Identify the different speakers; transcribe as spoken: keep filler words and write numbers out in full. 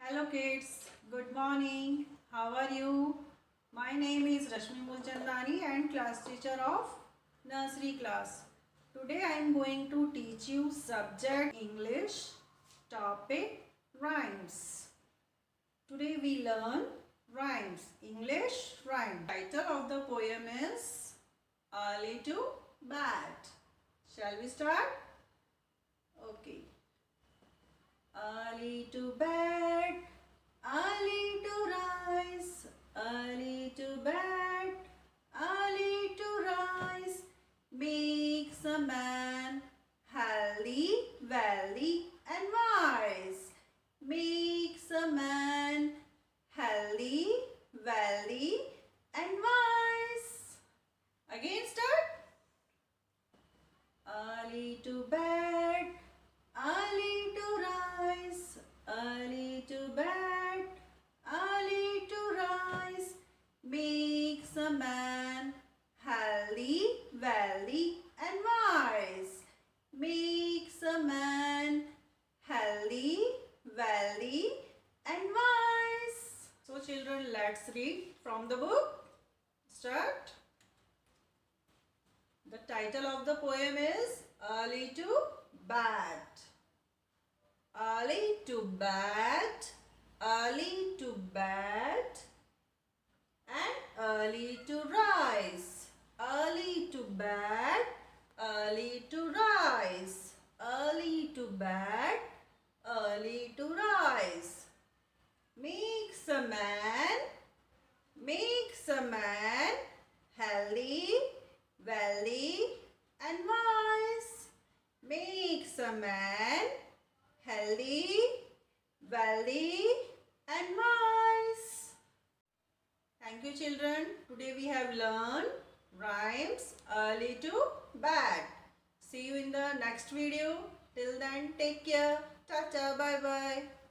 Speaker 1: Hello kids, good morning. How are you? My name is Rashmi Mulchandani and class teacher of nursery class. Today I am going to teach you subject English, topic rhymes. Today we learn rhymes, English rhyme. Title of the poem is Early to Bed. Shall we start? Okay. Early to bed, early to rise, early to bed, early to rise, makes a man healthy, wealthy and wise. Makes a man healthy, wealthy and wise. Again start. Early to bed, early to rise, early to bed, early to rise, makes a man healthy, wealthy and wise. Makes a man healthy, wealthy and wise. So children, let's read from the book. Start. The title of the poem is Early to Bed. Early to bed, early to bed and early to rise. Early to bed, early to rise. Early to bed, early to rise. Makes a man, makes a man healthy, wealthy and wise. Makes a man healthy, wealthy and wise. Thank you children. Today we have learned rhymes early to bed. See you in the next video. Till then, take care. Tata, bye bye.